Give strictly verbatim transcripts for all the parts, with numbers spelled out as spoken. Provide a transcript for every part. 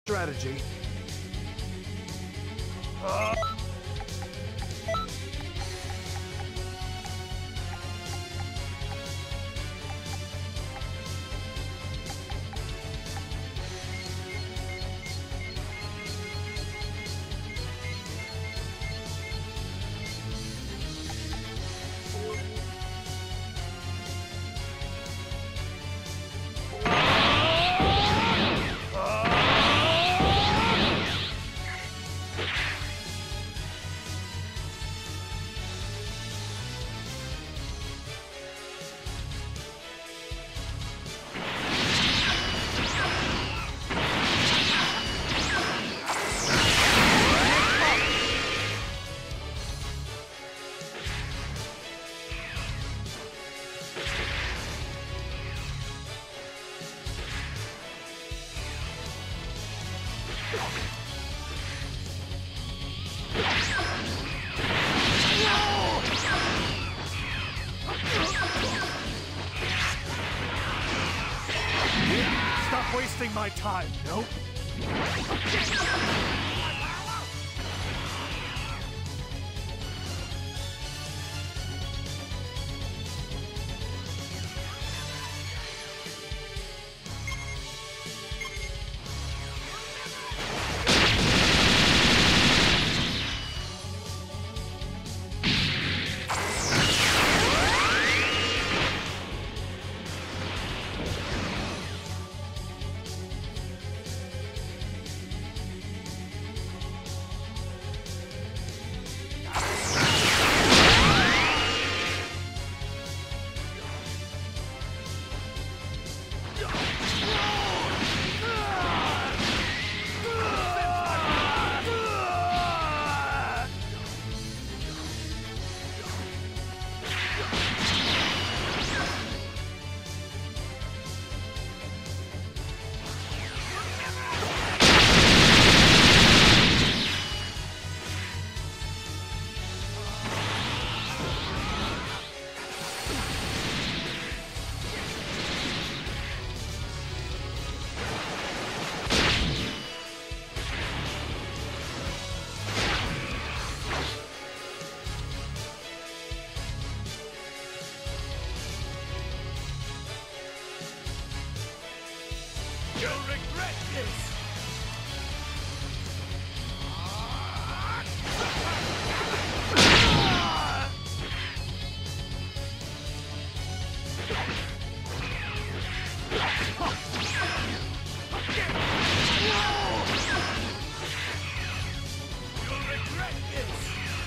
strategy. Uh... Stop wasting my time, nope. You'll regret this! You'll regret this!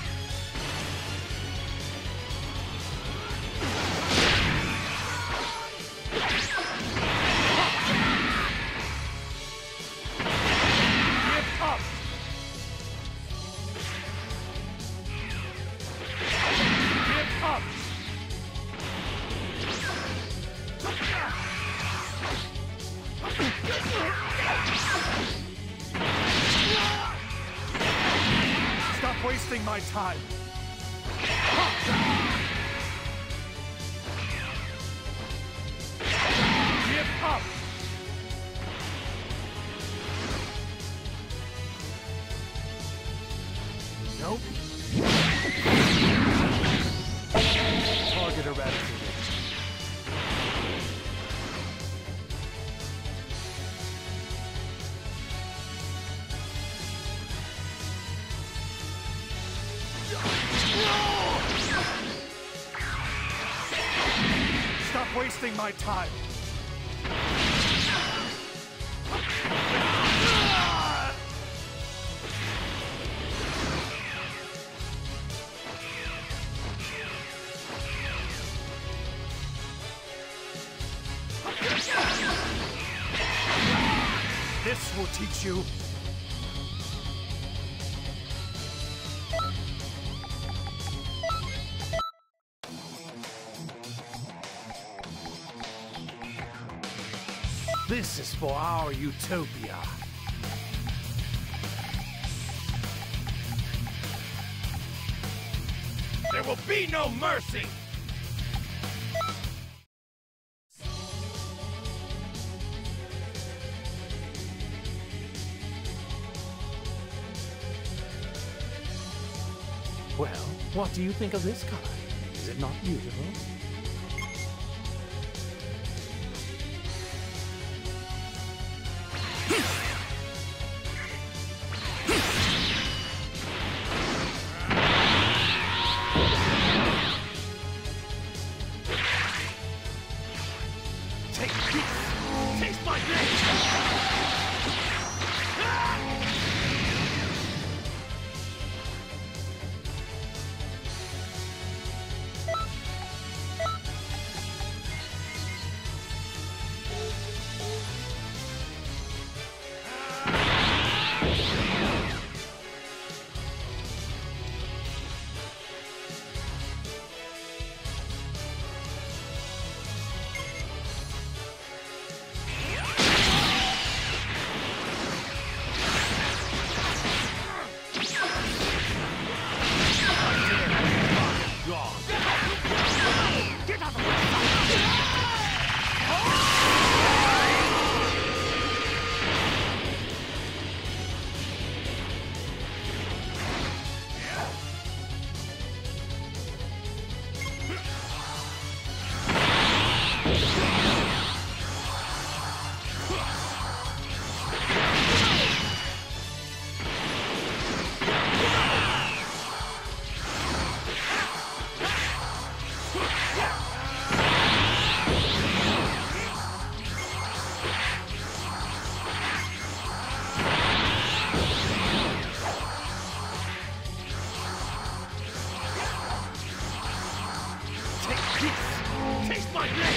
Stop wasting my time. Give up. Nope. Target eradicated. Stop wasting my time. This will teach you. This is for our utopia. There will be no mercy! Well, what do you think of this color? Is it not beautiful? Take this! Taste my blade! Taste my blade!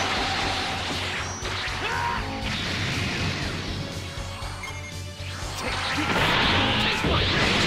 Take this! Taste my blade!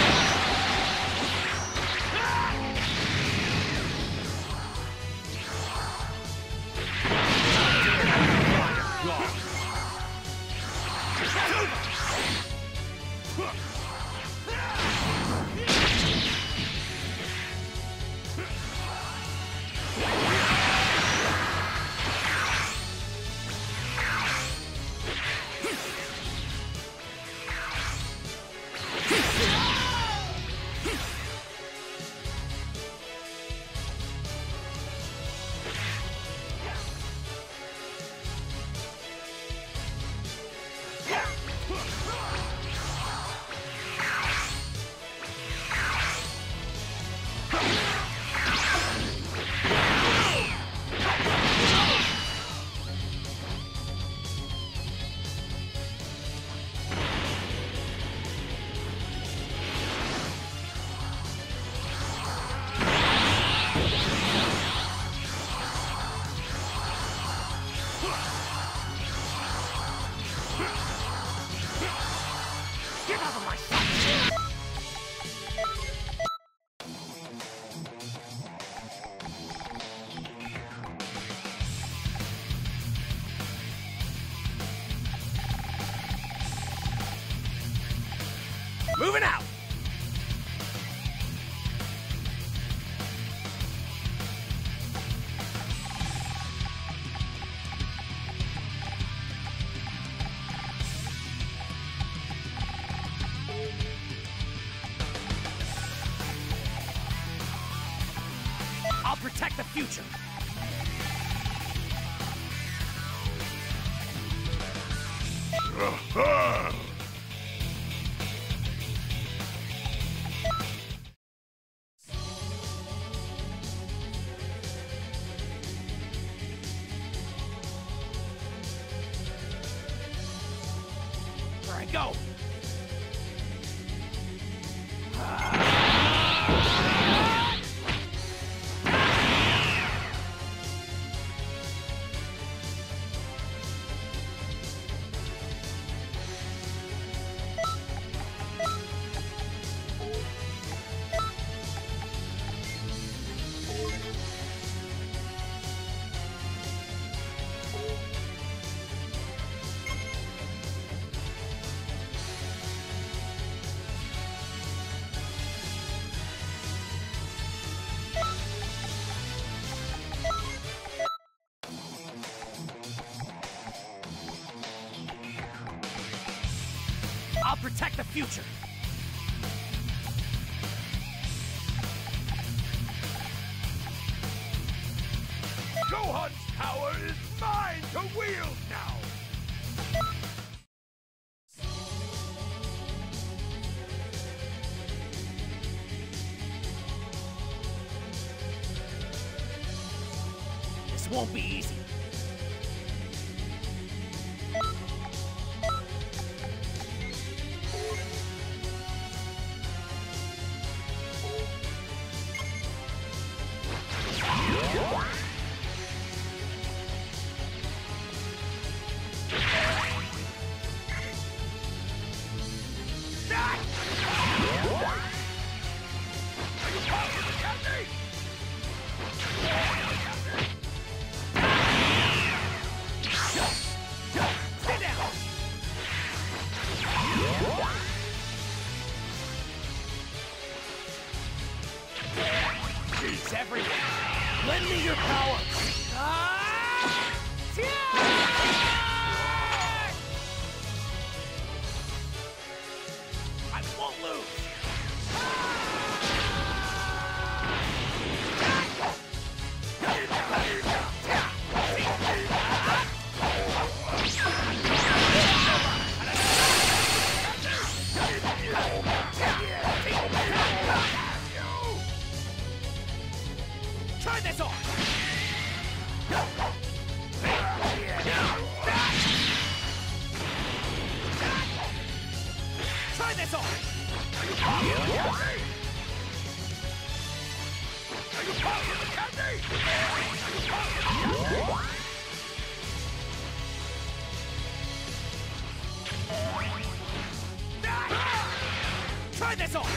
Get out of my sight! Moving out! I'll protect the future! Where I go? I'll protect the future! Gohan's power is mine to wield now! This won't be easy. Everywhere. Lend me your power. Ah! I won't lose. Try this on! Try this on! Are you talking to Candy? Try this on!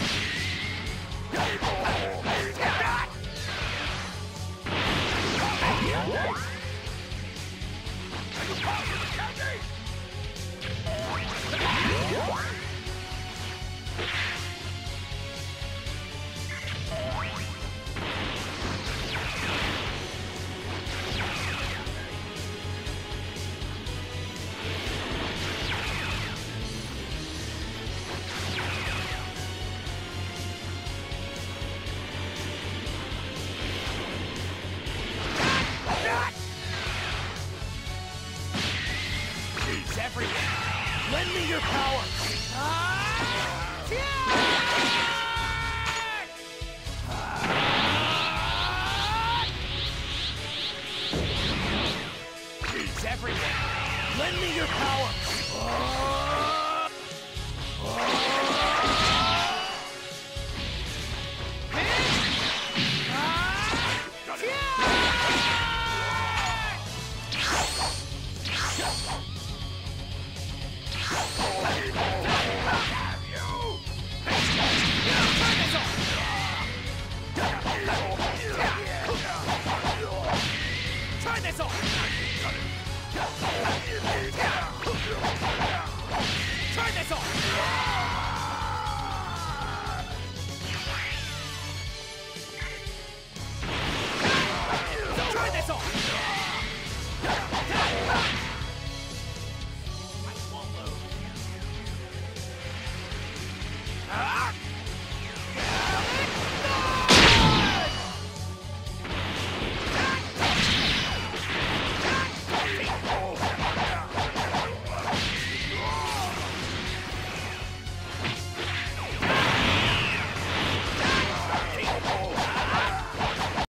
Everywhere. Lend me your power. Ah! Ah! He's everywhere. Lend me your power. Ah! Try this on! Try this on! Try this on! I won't lose. Ah!